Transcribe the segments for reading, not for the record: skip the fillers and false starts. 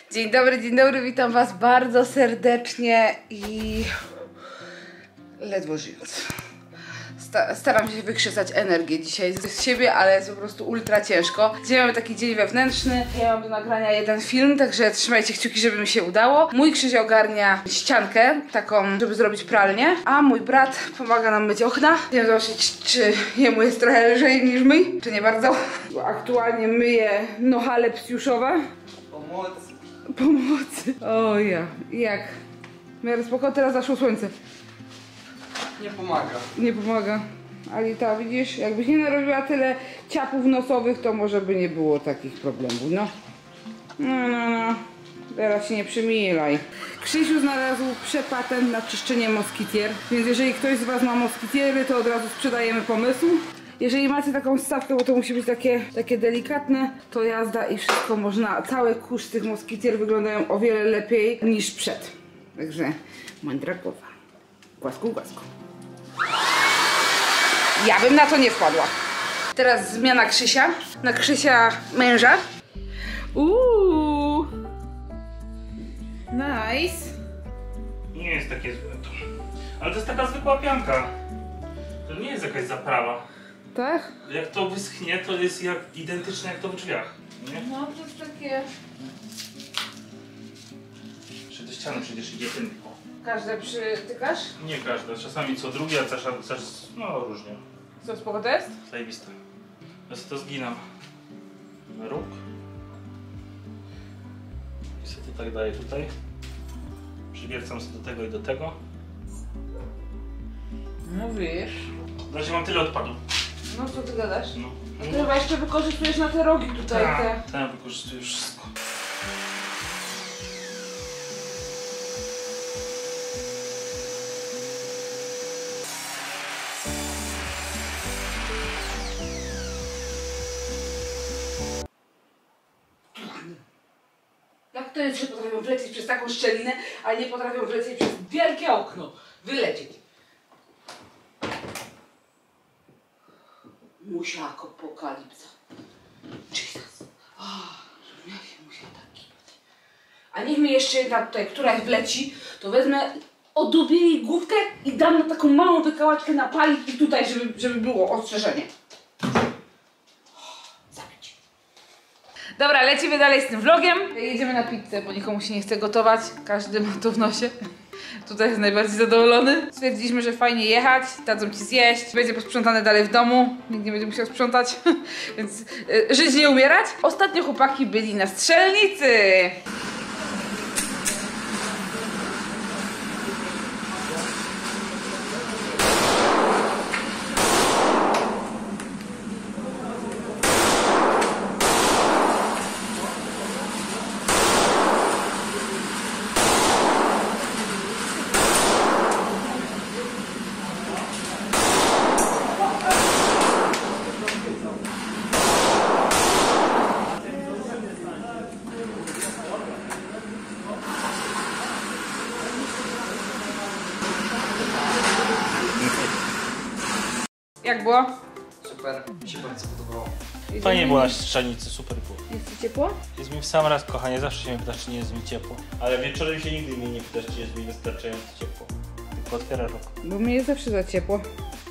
Dzień dobry, witam was bardzo serdecznie i ledwo żyjąc. Staram się wykrzesać energię dzisiaj z siebie, ale jest po prostu ultra ciężko. Dzisiaj mamy taki dzień wewnętrzny. Ja mam do nagrania jeden film, także trzymajcie kciuki, żeby mi się udało. Mój Krzyś ogarnia ściankę, taką, żeby zrobić pralnię, a mój brat pomaga nam myć okna. Chcę zobaczyć, czy jemu jest trochę lżej niż my, czy nie bardzo. Bo aktualnie myję nohale psiuszowe. Pomocy. O ja, jak? W miarę spoko, teraz zaszło słońce. Nie pomaga. Nie pomaga. Alita, widzisz, jakbyś nie narobiła tyle ciapów nosowych, to może by nie było takich problemów, no. No. Teraz się nie przymilaj. Krzysiu znalazł przepatent na czyszczenie moskitier, więc jeżeli ktoś z was ma moskitiery, to od razu sprzedajemy pomysł. Jeżeli macie taką stawkę, bo to musi być takie delikatne, to jazda i wszystko można. Cały kurz tych moskitier wyglądają o wiele lepiej niż przed. Także mądra głowa. Głasku. Ja bym na to nie wpadła. Teraz zmiana Krzysia na Krzysia męża. Nice. Nie jest takie złe to. Ale to jest taka zwykła pianka. To nie jest jakaś zaprawa. Tak? Jak to wyschnie, to jest jak identyczne jak to w drzwiach. Nie? No to jest takie... Czy do ściany przecież idzie tylko. Każde przytykasz? Nie każda, czasami co drugi, a też no różnie. Co, spoko to jest? Zajebiste. Ja sobie to zginam na róg. I sobie to tak daję tutaj. Przywiercam sobie do tego i do tego. Mówisz. Na razie mam tyle odpadu. No co ty gadasz? No. A ty chyba jeszcze wykorzystujesz na te rogi tutaj te. Tak, wykorzystuję wszystko. Jak to jest, że potrafią wlecieć przez taką szczelinę, a nie potrafią wlecieć przez wielkie okno? Wylecieć. Musiakopokalipsa. Jesus. Żebym ja się musiała tak kiwać. A niech mi jeszcze jedna tutaj, któraś wleci, to wezmę, odubię jej główkę i dam na taką małą wykałaczkę na palik i tutaj, żeby było ostrzeżenie. Zabić. Dobra, lecimy dalej z tym vlogiem. Jedziemy na pizzę, bo nikomu się nie chce gotować. Każdy ma to w nosie. Tutaj jest najbardziej zadowolony. Stwierdziliśmy, że fajnie jechać, dadzą ci zjeść, będzie posprzątane dalej w domu, nikt nie będzie musiał sprzątać, więc żyć nie umierać. Ostatnio chłopaki byli na strzelnicy. Jak było? Super, mi się bardzo podobało. Fajnie było na strzelnicy, super było. Jest ci ciepło? Jest mi w sam raz, kochanie, zawsze się mnie pytasz, czy nie jest mi ciepło. Ale wieczorem się nigdy mnie nie pytasz, czy jest mi wystarczająco ciepło. Tylko otwierasz oko. Bo mi jest zawsze za ciepło.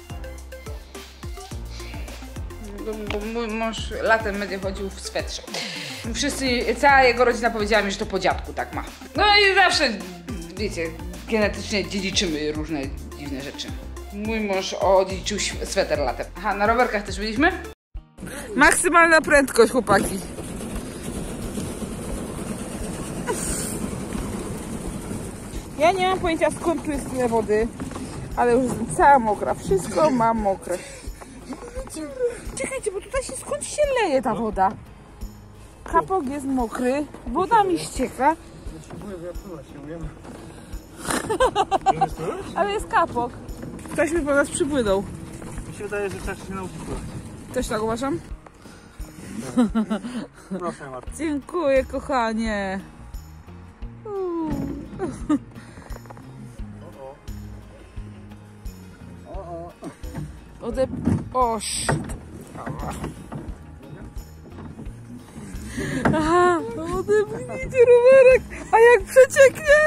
Bo mój mąż latem będzie chodził w swetrze. Cała jego rodzina powiedziała mi, że to po dziadku tak ma. No i zawsze, wiecie, genetycznie dziedziczymy różne dziwne rzeczy. Mój mąż odziedziczył sweter latem. Aha, na rowerkach też byliśmy? Maksymalna prędkość, chłopaki. Ja nie mam pojęcia, skąd tu jest tyle wody, ale już jestem cała mokra. Wszystko mam mokre. Czekajcie, bo tutaj skąd się leje ta woda? Kapok jest mokry, woda mi ścieka. Ale jest kapok. Ktoś mi po nas przypłynął. Mi się wydaje, że trzeba się nauczyć pływać. Też tak uważam? Proszę, Marta. Dziękuję, kochanie. Oż. Aha, widzicie rowerek, a jak przecieknie?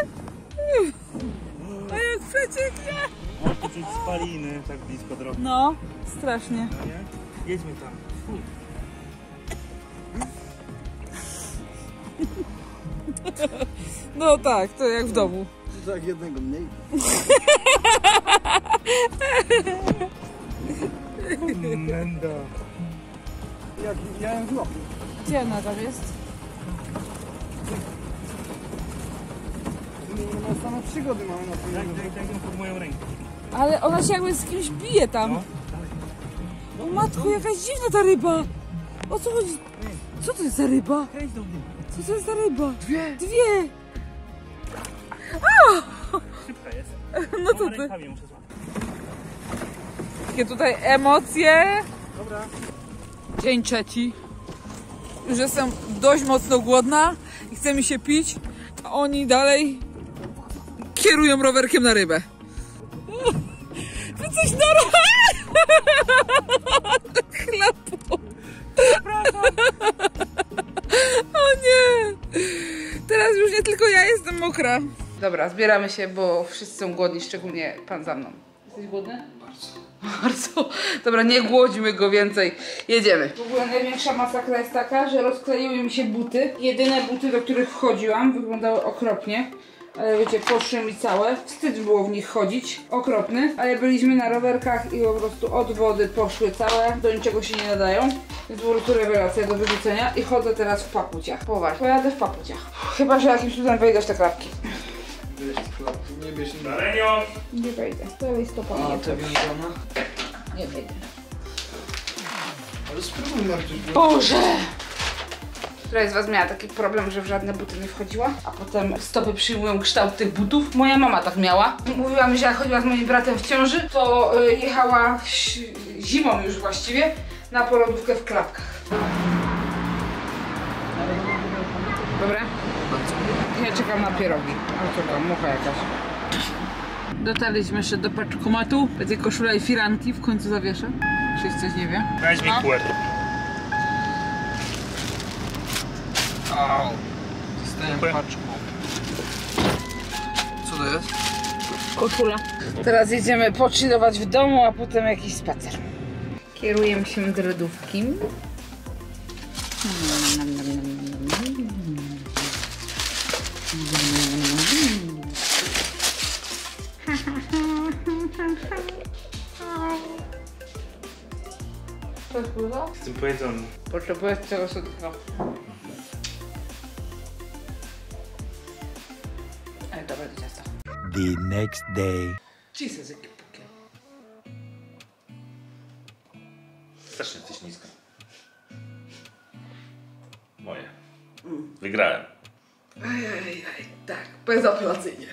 A jak przecieknie? O, tu czuć spaliny tak blisko drogi. No, strasznie. Nie? Jedźmy tam. No tak, to jak w domu. Tak, jednego mniej. Menda. Jak ja ją złapię. Gdzie ona tam jest? No, same przygody mamy na tym. Tak ją pod moją rękę. Ale ona się jakby z kimś bije tam. No. O matku, jakaś dziwna ta ryba. O co chodzi? Co to jest za ryba? Kręć do mnie. Co to jest za ryba? Dwie. Szybka jest. No to ty. Rękami muszę złapać. Takie tutaj emocje. Dobra. Dzień trzeci. Już jestem dość mocno głodna i chce mi się pić, a oni dalej kierują rowerkiem na rybę. Wy coś na chlapu. O nie! Teraz już nie tylko ja jestem mokra. Dobra, zbieramy się, bo wszyscy są głodni, szczególnie pan za mną. Jesteś głodny? Bardzo. Dobra, nie głodźmy go więcej. Jedziemy. W ogóle największa masakra jest taka, że rozkleiły mi się buty. Jedyne buty, do których wchodziłam, wyglądały okropnie. Ale wiecie, poszły mi całe. Wstyd było w nich chodzić. Okropny. Ale byliśmy na rowerkach i po prostu od wody poszły całe. Do niczego się nie nadają. Więc po prostu rewelacja do wyrzucenia. I chodzę teraz w papuciach. Poważnie. Pojadę w papuciach. Chyba, że jakimś cudem wejdę w te klapki. Nie bierz nie. Dalenio! Nie wejdę. Dalej stopami. A, to wiązana. Nie wejdę. Ale spróbuj Martuś. Boże! Któraś z was miała taki problem, że w żadne buty nie wchodziła, a potem stopy przyjmują kształt tych butów. Moja mama tak miała. Mówiła mi, że jak chodziła z moim bratem w ciąży, to jechała zimą już właściwie na porodówkę w klapkach. Dobra? Ja czekam na pierogi. A czekam, mucha jakaś. Dotarliśmy jeszcze do paczkomatu. Będzie koszula i firanki, w końcu zawieszę. Ktoś coś nie wie? Weź mi No. kółek. Au. Zostałem Dziękuję. paczką. Co to jest? Koszula. Teraz jedziemy pochillować w domu, a potem jakiś spacer. Kierujemy się do lodówki. To jest dużo? Z tym pojedzonym. Potrzebuję tego słodkiego. Ale dobre to ciasto. The next day. Jesus, jakie pukie. Strasznie jesteś niska. Moje. Wygrałem. Ajajaj, tak, bezapelacyjnie.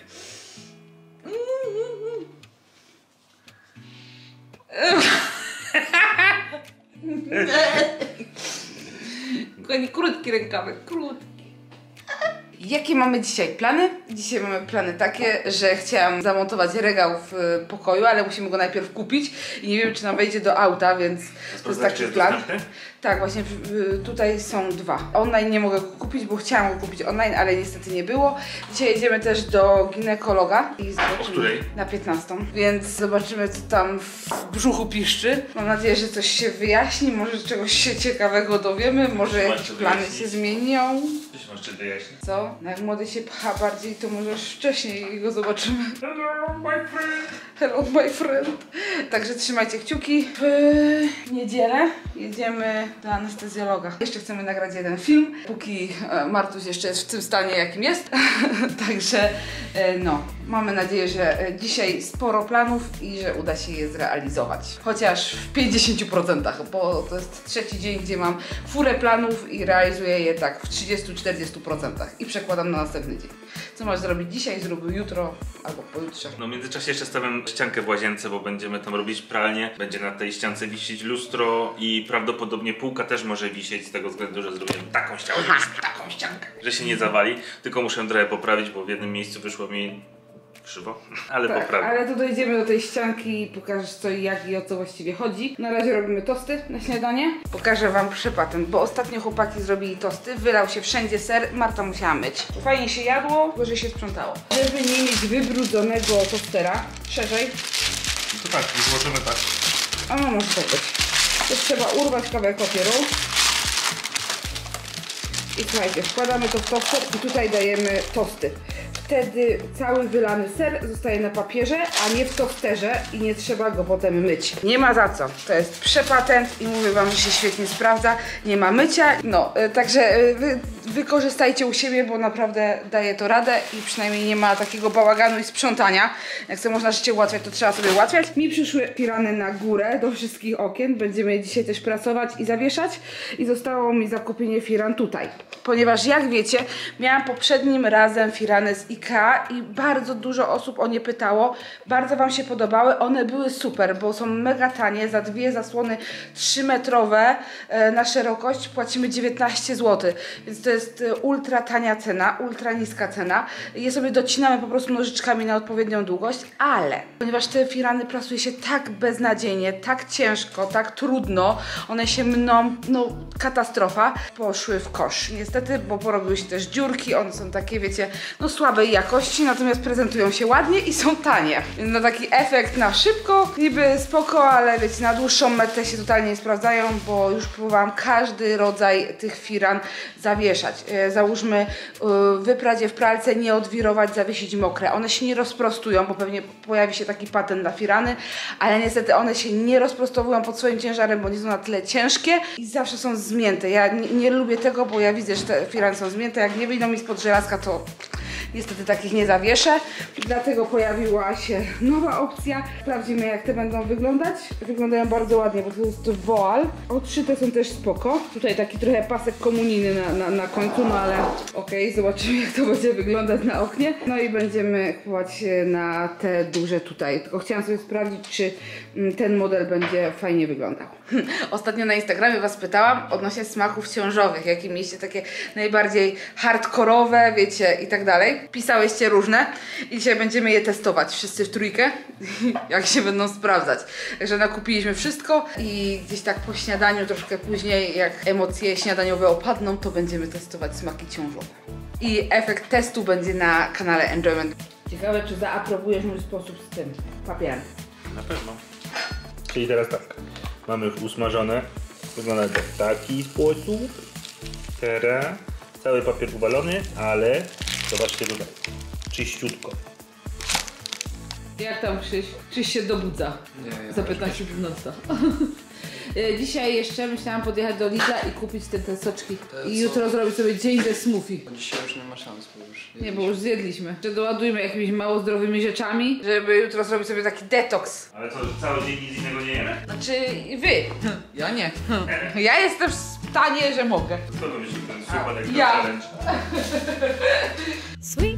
Krótki rękawek, krótki. Jakie mamy dzisiaj plany? Dzisiaj mamy plany takie, że chciałam zamontować regał w pokoju, ale musimy go najpierw kupić i nie wiem, czy nam wejdzie do auta, więc to jest taki plan. Tak, właśnie tutaj są dwa. Online nie mogę go kupić, bo chciałam go kupić online, ale niestety nie było. Dzisiaj jedziemy też do ginekologa i zobaczymy. O której? Na 15. Więc zobaczymy, co tam w brzuchu piszczy. Mam nadzieję, że coś się wyjaśni, może czegoś się ciekawego dowiemy, może jakieś plany się zmienią. Coś masz jeszcze wyjaśnić? Co? No jak młody się pcha bardziej, to może już wcześniej go zobaczymy. Hello, my friend! Hello, my friend. Także trzymajcie kciuki. W niedzielę jedziemy do anestezjologa. Jeszcze chcemy nagrać jeden film, póki Martuś jeszcze jest w tym stanie, jakim jest. Także no, mamy nadzieję, że dzisiaj sporo planów i że uda się je zrealizować. Chociaż w 50%, bo to jest trzeci dzień, gdzie mam furę planów i realizuję je tak w 30-40% i przekładam na następny dzień. Co masz zrobić dzisiaj, zrób jutro albo pojutrze. No w międzyczasie jeszcze stawiam ściankę w łazience, bo będziemy tam robić pralnię. Będzie na tej ściance wisieć lustro i prawdopodobnie półka też może wisieć z tego względu, że zrobiłem taką ściankę, Taką ściankę. że się nie zawali. Tylko muszę trochę poprawić, bo w jednym miejscu wyszło mi krzywo, ale Tak, poprawnie. ale to dojdziemy do tej ścianki i pokażesz co i jak i o co właściwie chodzi. Na razie robimy tosty na śniadanie. Pokażę wam przepatent, bo ostatnio chłopaki zrobili tosty, wylał się wszędzie ser, Marta musiała myć. Fajnie się jadło, gorzej się sprzątało. Żeby nie mieć wybrudzonego tostera, szerzej, To tak, złożymy tak. a no może tak być. To trzeba urwać kawałek papieru. I słuchajcie, wkładamy to w toster i tutaj dajemy tosty. Wtedy cały wylany ser zostaje na papierze, a nie w tosterze i nie trzeba go potem myć. Nie ma za co. To jest przepatent i mówię wam, że się świetnie sprawdza. Nie ma mycia. No, także wykorzystajcie u siebie, bo naprawdę daje to radę i przynajmniej nie ma takiego bałaganu i sprzątania. Jak sobie można życie ułatwiać, to trzeba sobie ułatwiać. Mi przyszły firany na górę do wszystkich okien. Będziemy je dzisiaj też prasować i zawieszać. I zostało mi zakupienie firan tutaj. Ponieważ jak wiecie, miałam poprzednim razem firany z IKEA i bardzo dużo osób o nie pytało. Bardzo wam się podobały. One były super, bo są mega tanie. Za dwie zasłony 3-metrowe na szerokość płacimy 19 zł. Więc to jest ultra tania cena, ultra niska cena. Je sobie docinamy po prostu nożyczkami na odpowiednią długość, ale ponieważ te firany prasuje się tak beznadziejnie, tak ciężko, tak trudno, one się mną, no katastrofa, poszły w kosz. Niestety, bo porobiły się też dziurki, one są takie, wiecie, no słabej jakości, natomiast prezentują się ładnie i są tanie. Więc na taki efekt na szybko, niby spoko, ale wiecie, na dłuższą metę się totalnie nie sprawdzają, bo już próbowałam każdy rodzaj tych firan zawieszać. Załóżmy, wyprać je w pralce, nie odwirować, zawiesić mokre. One się nie rozprostują, bo pewnie pojawi się taki patent na firany, ale niestety one się nie rozprostowują pod swoim ciężarem, bo nie są na tyle ciężkie i zawsze są zmięte. Ja nie lubię tego, bo ja widzę, że te firany są zmięte. Jak nie wyjdą mi spod żelazka, to niestety takich nie zawieszę. Dlatego pojawiła się nowa opcja. Sprawdzimy, jak te będą wyglądać. Wyglądają bardzo ładnie, bo to jest woal. Odszyte są też spoko. Tutaj taki trochę pasek komunijny na końcu, no ale okej, zobaczymy, jak to będzie wyglądać na oknie. No i będziemy kupować na te duże tutaj. Tylko chciałam sobie sprawdzić, czy ten model będzie fajnie wyglądał. Ostatnio na Instagramie was pytałam odnośnie smaków ciążowych, jakie mieliście takie najbardziej hardkorowe, wiecie, i tak dalej. Pisałyście różne i dzisiaj będziemy je testować wszyscy w trójkę, jak się będą sprawdzać. Także nakupiliśmy wszystko i gdzieś tak po śniadaniu, troszkę później, jak emocje śniadaniowe opadną, to będziemy testować smaki ciążowe. I efekt testu będzie na kanale Enjoyment. Ciekawe, czy zaaprobujesz mój sposób z tym papierem. Na pewno. Czyli teraz tak. Mamy już usmażone. Wygląda to w taki sposób. Teraz cały papier uwalony, ale zobaczcie tutaj. Czyściutko. Jak tam Krzyś? Krzyś się dobudza. Nie, Za 15 północy. Dzisiaj jeszcze myślałam podjechać do Lidla i kupić te soczki. I jutro zrobić sobie dzień ze smoothie. Dzisiaj już nie ma szans, bo już Nie, bo już zjedliśmy. Że doładujmy jakimiś mało zdrowymi rzeczami, żeby jutro zrobić sobie taki detoks. Ale co, cały dzień nic innego nie jemy? Znaczy wy. Ja nie. Ja jestem w stanie, że mogę. Kto wymyślił ten super ja. challenge? Sweet